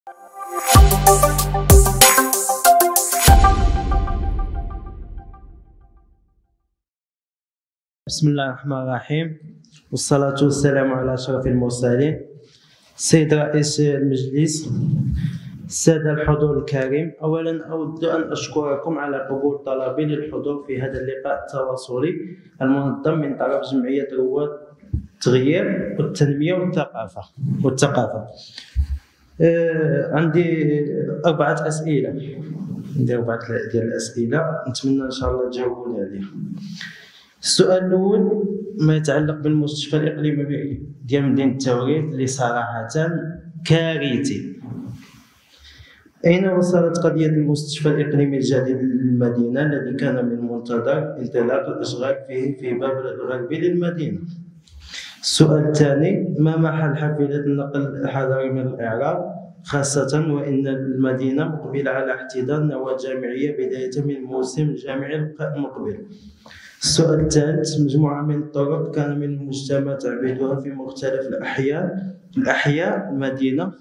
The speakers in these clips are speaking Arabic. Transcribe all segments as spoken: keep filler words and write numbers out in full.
بسم الله الرحمن الرحيم، والصلاة والسلام على أشرف المرسلين. سيد رئيس المجلس، السادة الحضور الكريم، أولا أود أن أشكركم على قبول طلبي للحضور في هذا اللقاء التواصلي المنظم من طرف جمعية رواد التغيير والتنمية والثقافة والثقافة. آه، عندي أربعة أسئلة عندي أربعة ديال الأسئلة نتمنى إن شاء الله تجاوبوني عليها. السؤال الأول ما يتعلق بالمستشفى الإقليمي ديال مدينة التوريد اللي صراحة كارثي. أين وصلت قضية المستشفى الإقليمي الجديد للمدينة الذي كان من المنتظر انطلاق الإشغال فيه في باب الغربي للمدينة؟ السؤال الثاني، ما محل حافلة النقل الحضري من الإعراب، خاصة وإن المدينة مقبلة على احتضان نواة جامعية بداية من الموسم الجامعي المقبل؟ السؤال الثالث، مجموعة من الطرق كان من المجتمع تعبيدها في مختلف الأحياء الأحياء المدينة.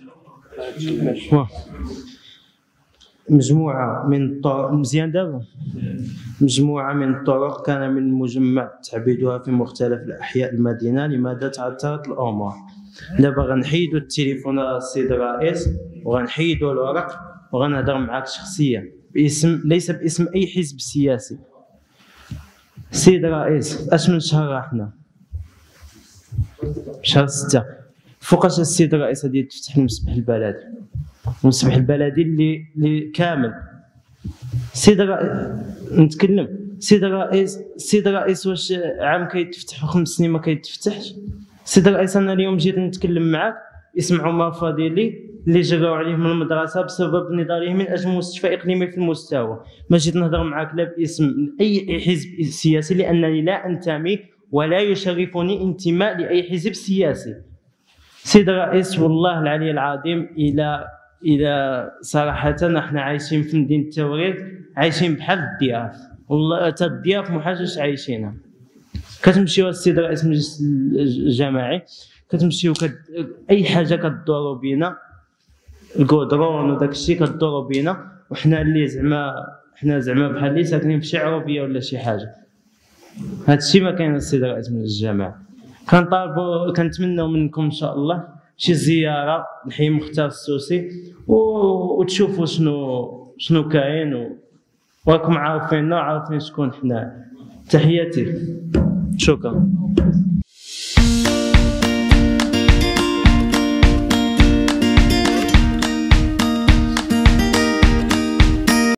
مجموعة من الطرق مزيان دابا مجموعة من الطرق كان من المجمع تعبيدها في مختلف الأحياء المدينة، لماذا تعثرت الأمور؟ دابا غنحيدو التليفون السيد الرئيس وغنحيدو الورق وغنهضر معاك شخصيا باسم ليس باسم أي حزب سياسي. سيد الرئيس، اش من شهر راحنا؟ شهر ستة. فوقاش السيد الرئيس غادي تفتح المسبح البلدي المسبح البلدي اللي اللي كامل؟ سيد الرئيس نتكلم. سيد الرئيس سيد الرئيس واش عام كيتفتح وخمس سنين ما كيتفتحش؟ سيد الرئيس، انا اليوم جيت نتكلم معاك اسم عمر فضيلي اللي جراو عليه من المدرسه بسبب نضاله من اجل مستشفى اقليمي في المستوى. ما جيت نهضر معاك لا باسم اي حزب سياسي لانني لا انتمي ولا يشرفني انتماء لاي حزب سياسي. سيد الرئيس، والله العلي العظيم، الى الى صراحه احنا عايشين في مدينه التوريد عايشين بحال الضياف، والله حتى الضياف محاجش عايشينها. كتمشيو السيد الرئيس المجلس الجماعي كتمشيو كت... اي حاجه كدوروا بينا الكودرون وداك الشيء كدوروا بينا، وحنا اللي زعما حنا زعما بحال اللي ساكنين في شي عروبيه ولا شي حاجه. هذا الشيء ما كاين السيد الرئيس من الجماعه. كنطالبوا كنتمنوا منكم ان شاء الله شي زياره لحي مختار السوسي و... وتشوفوا شنو شنو كاين و... وراكم عارفيننا وعارفين شكون حنا. تحياتي، شكرا.